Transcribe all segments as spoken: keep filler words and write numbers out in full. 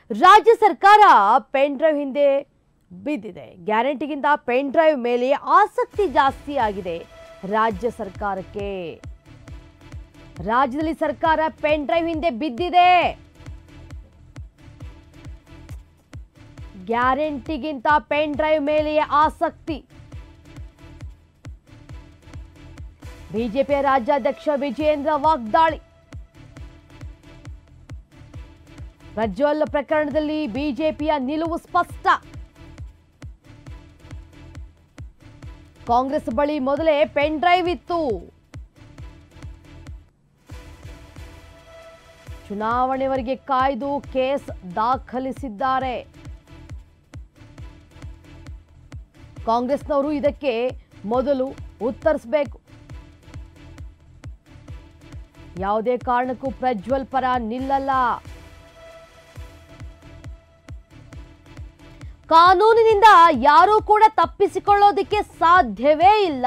ರಾಜ್ಯ ಸರ್ಕಾರ pen drive ಹಿಂದೆ ಬಿದ್ದಿದೆ. ಗ್ಯಾರಂಟಿಗಿಂತ ಪೆನ್ ಡ್ರೈವ್ ಮೇಲೆ ಆಸಕ್ತಿ ಜಾಸ್ತಿ ಆಗಿದೆ ರಾಜ್ಯ ಸರ್ಕಾರಕ್ಕೆ. ರಾಜ್ಯದಲ್ಲಿ ಸರ್ಕಾರ ಪೆನ್ ಡ್ರೈವ್ ಹಿಂದೆ ಬಿದ್ದಿದೆ. ಗ್ಯಾರಂಟಿಗಿಂತ ಪೆನ್ ಡ್ರೈವ್ ಮೇಲೆ ಆಸಕ್ತಿ. ಬಿಜೆಪಿಯ ರಾಜ್ಯಾಧ್ಯಕ್ಷ ವಿಜಯೇಂದ್ರ ವಾಗ್ದಾಳಿ. ಪ್ರಜ್ವಲ್ ಪ್ರಕರಣದಲ್ಲಿ ಬಿಜೆಪಿಯ ನಿಲುವು ಸ್ಪಷ್ಟ. ಕಾಂಗ್ರೆಸ್ ಬಳಿ ಮೊದಲೇ ಪೆನ್ ಡ್ರೈವ್ ಇತ್ತು. ಚುನಾವಣೆವರೆಗೆ ಕಾಯ್ದು ಕೇಸ್ ದಾಖಲಿಸಿದ್ದಾರೆ. ಕಾಂಗ್ರೆಸ್ನವರು ಇದಕ್ಕೆ ಮೊದಲು ಉತ್ತರಿಸಬೇಕು. ಯಾವುದೇ ಕಾರಣಕ್ಕೂ ಪ್ರಜ್ವಲ್ ಪರ ನಿಲ್ಲಲ್ಲ. ಕಾನೂನಿನಿಂದ ಯಾರೂ ಕೂಡ ತಪ್ಪಿಸಿಕೊಳ್ಳೋದಕ್ಕೆ ಸಾಧ್ಯವೇ ಇಲ್ಲ.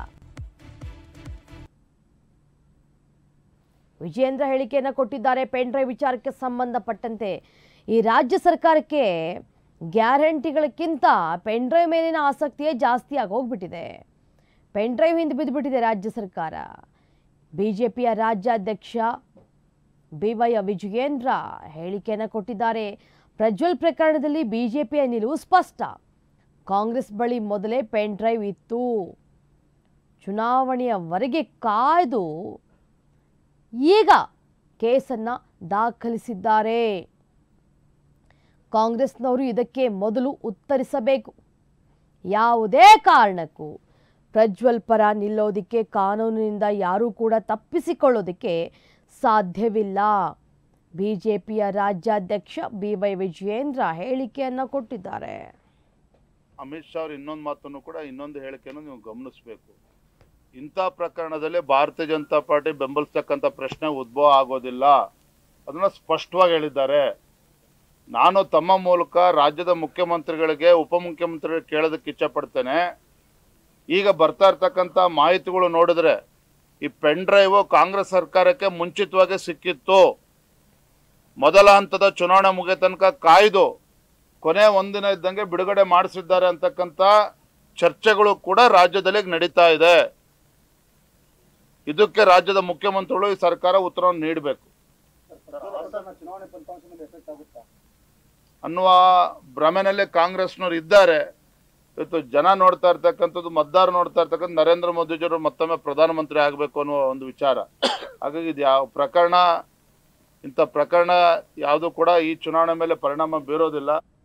ವಿಜಯೇಂದ್ರ ಹೇಳಿಕೆಯನ್ನು ಕೊಟ್ಟಿದ್ದಾರೆ. ಪೆನ್ ಡ್ರೈವ್ ವಿಚಾರಕ್ಕೆ ಸಂಬಂಧಪಟ್ಟಂತೆ ಈ ರಾಜ್ಯ ಸರ್ಕಾರಕ್ಕೆ ಗ್ಯಾರಂಟಿಗಳಕ್ಕಿಂತ ಪೆನ್ ಡ್ರೈವ್ ಮೇಲಿನ ಆಸಕ್ತಿಯೇ ಜಾಸ್ತಿ ಆಗೋಗ್ಬಿಟ್ಟಿದೆ. ಪೆನ್ ಡ್ರೈವ್ ಹಿಂದೆ ಬಿದ್ದುಬಿಟ್ಟಿದೆ ರಾಜ್ಯ ಸರ್ಕಾರ. ಬಿಜೆಪಿಯ ರಾಜ್ಯಾಧ್ಯಕ್ಷ ಬಿ ವೈ ವಿಜಯೇಂದ್ರ ಹೇಳಿಕೆಯನ್ನು ಕೊಟ್ಟಿದ್ದಾರೆ. ಪ್ರಜ್ವಲ್ ಪ್ರಕರಣದಲ್ಲಿ ಬಿಜೆಪಿಯ ನಿಲುವು ಸ್ಪಷ್ಟ. ಕಾಂಗ್ರೆಸ್ ಬಳಿ ಮೊದಲೇ ಪೆನ್ ಡ್ರೈವ್ ಇತ್ತು. ಚುನಾವಣೆಯವರೆಗೆ ಕಾಯ್ದು ಈಗ ಕೇಸನ್ನು ದಾಖಲಿಸಿದ್ದಾರೆ. ಕಾಂಗ್ರೆಸ್ನವರು ಇದಕ್ಕೆ ಮೊದಲು ಉತ್ತರಿಸಬೇಕು. ಯಾವುದೇ ಕಾರಣಕ್ಕೂ ಪ್ರಜ್ವಲ್ ಪರ ನಿಲ್ಲೋದಕ್ಕೆ ಕಾನೂನಿನಿಂದ ಯಾರೂ ಕೂಡ ತಪ್ಪಿಸಿಕೊಳ್ಳೋದಕ್ಕೆ ಸಾಧ್ಯವಿಲ್ಲ. ಬಿಜೆಪಿಯ ರಾಜ್ಯಾಧ್ಯಕ್ಷ ಬಿ ವೈ ವಿಜಯೇಂದ್ರ ಹೇಳಿಕೆಯನ್ನು ಕೊಟ್ಟಿದ್ದಾರೆ. ಅಮಿತ್ ಶಾ ಅವರು ಇನ್ನೊಂದು ಮಾತನ್ನು ಕೂಡ ಇನ್ನೊಂದು ಹೇಳಿಕೆಯನ್ನು ನೀವು ಗಮನಿಸಬೇಕು. ಇಂಥ ಪ್ರಕರಣದಲ್ಲಿ ಭಾರತೀಯ ಜನತಾ ಪಾರ್ಟಿ ಬೆಂಬಲಿಸ್ತಕ್ಕಂಥ ಪ್ರಶ್ನೆ ಉದ್ಭವ ಆಗೋದಿಲ್ಲ. ಅದನ್ನು ಸ್ಪಷ್ಟವಾಗಿ ಹೇಳಿದ್ದಾರೆ. ನಾನು ತಮ್ಮ ಮೂಲಕ ರಾಜ್ಯದ ಮುಖ್ಯಮಂತ್ರಿಗಳಿಗೆ ಉಪಮುಖ್ಯಮಂತ್ರಿಗಳಿಗೆ ಕೇಳೋದಕ್ಕೆ ಇಚ್ಛಪಡ್ತೇನೆ. ಈಗ ಬರ್ತಾ ಇರ್ತಕ್ಕಂಥ ಮಾಹಿತಿಗಳು ನೋಡಿದ್ರೆ ಈ ಪೆನ್ ಡ್ರೈವ್ ಕಾಂಗ್ರೆಸ್ ಸರ್ಕಾರಕ್ಕೆ ಮುಂಚಿತವಾಗಿ ಸಿಕ್ಕಿತ್ತು. ಮೊದಲ ಹಂತದ ಚುನಾವಣೆ ಮುಗಿಯ ತನಕ ಕಾಯ್ದು ಕೊನೆ ಒಂದಿನ ಇದ್ದಂಗೆ ಬಿಡುಗಡೆ ಮಾಡಿಸಿದ್ದಾರೆ ಅಂತಕ್ಕಂಥ ಚರ್ಚೆಗಳು ಕೂಡ ರಾಜ್ಯದಲ್ಲಿ ನಡೀತಾ ಇದೆ. ಇದಕ್ಕೆ ರಾಜ್ಯದ ಮುಖ್ಯಮಂತ್ರಿಗಳು ಈ ಸರ್ಕಾರ ಉತ್ತರವನ್ನು ನೀಡಬೇಕು ಅನ್ನುವ ಭ್ರಮೆನಲ್ಲಿ ಕಾಂಗ್ರೆಸ್ನವರು ಇದ್ದಾರೆ. ಇವತ್ತು ಜನ ನೋಡ್ತಾ ಇರ್ತಕ್ಕಂಥದ್ದು, ಮತದಾರರು ನೋಡ್ತಾ ಇರ್ತಕ್ಕಂಥ ನರೇಂದ್ರ ಮೋದಿಜಿಯವರು ಮತ್ತೊಮ್ಮೆ ಪ್ರಧಾನಮಂತ್ರಿ ಆಗಬೇಕು ಅನ್ನುವ ಒಂದು ವಿಚಾರ. ಹಾಗಾಗಿ ಇದು ಯಾವ ಪ್ರಕರಣ, ಇಂಥ ಪ್ರಕರಣ ಯಾವುದು ಕೂಡ ಈ ಚುನಾವಣೆ ಮೇಲೆ ಪರಿಣಾಮ ಬೀರೋದಿಲ್ಲ.